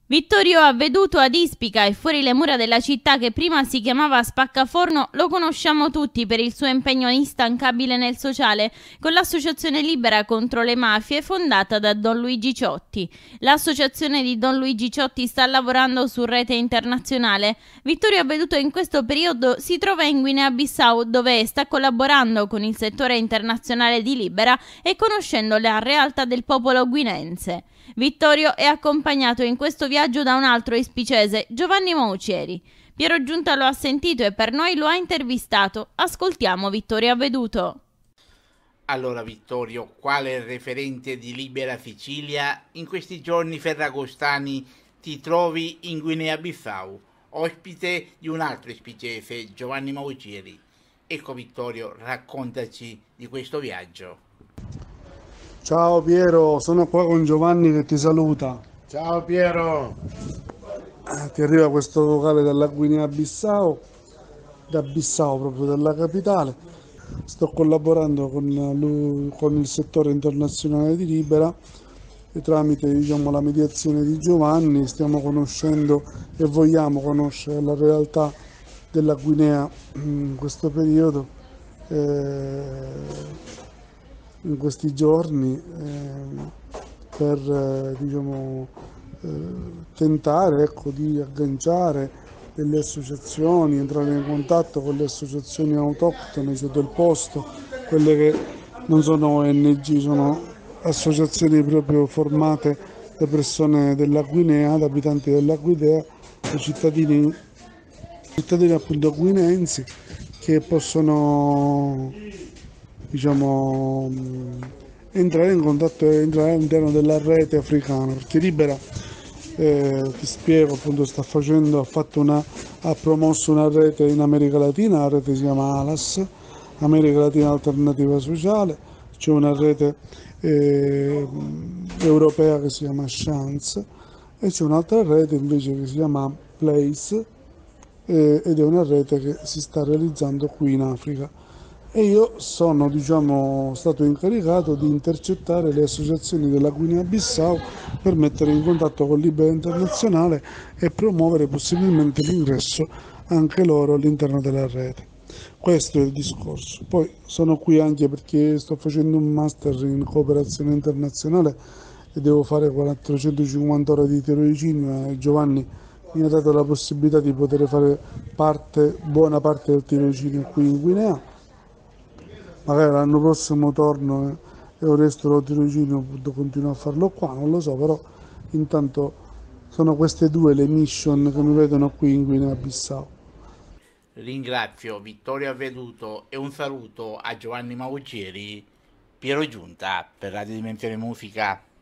Vittorio Avveduto ad Ispica e fuori le mura della città che prima si chiamava Spaccaforno lo conosciamo tutti per il suo impegno instancabile nel sociale con l'associazione libera contro le mafie fondata da Don Luigi Ciotti. L'associazione di Don Luigi Ciotti sta lavorando su rete internazionale. Vittorio Avveduto in questo periodo si trova in Guinea-Bissau dove sta collaborando con il settore internazionale di Libera e conoscendo la realtà del popolo guineense. Vittorio è accompagnato in questo viaggio da un altro ispicese, Giovanni Maucieri. Piero Giunta lo ha sentito e per noi lo ha intervistato. Ascoltiamo Vittorio Avveduto. Allora Vittorio, quale referente di Libera Sicilia, in questi giorni ferragostani ti trovi in Guinea-Bissau, ospite di un altro ispicese, Giovanni Maucieri. Ecco Vittorio, raccontaci di questo viaggio. Ciao Piero, sono qua con Giovanni che ti saluta. Ciao Piero. Ti arriva questo vocale dalla Guinea-Bissau, da Bissau, proprio dalla capitale. Sto collaborando con il settore internazionale di Libera e tramite la mediazione di Giovanni stiamo conoscendo e vogliamo conoscere la realtà della Guinea in questo periodo. In questi giorni per tentare di agganciare delle associazioni, entrare in contatto con le associazioni autoctone, cioè del posto, quelle che non sono ONG, sono associazioni proprio formate da persone della Guinea, da abitanti della Guinea, da cittadini appunto guineensi che possono entrare in contatto e entrare all'interno della rete africana, perché Libera, ti spiego, appunto ha promosso una rete in America Latina, la rete si chiama ALAS, America Latina Alternativa Sociale, c'è una rete europea che si chiama Chance e c'è un'altra rete invece che si chiama Place ed è una rete che si sta realizzando qui in Africa. E io sono stato incaricato di intercettare le associazioni della Guinea-Bissau per mettere in contatto con Libera Internazionale e promuovere possibilmente l'ingresso anche loro all'interno della rete. Questo è il discorso. Poi sono qui anche perché sto facendo un master in cooperazione internazionale e devo fare 450 ore di tirocinio e Giovanni mi ha dato la possibilità di poter fare buona parte del tirocinio qui in Guinea. Magari l'anno prossimo torno e il resto del tirocinio continuo a farlo qua, non lo so, però intanto sono queste due le mission che mi vedono qui in Guinea-Bissau. Ringrazio Vittorio Avveduto e un saluto a Giovanni Maucieri, Piero Giunta per Radio Dimensione Musica.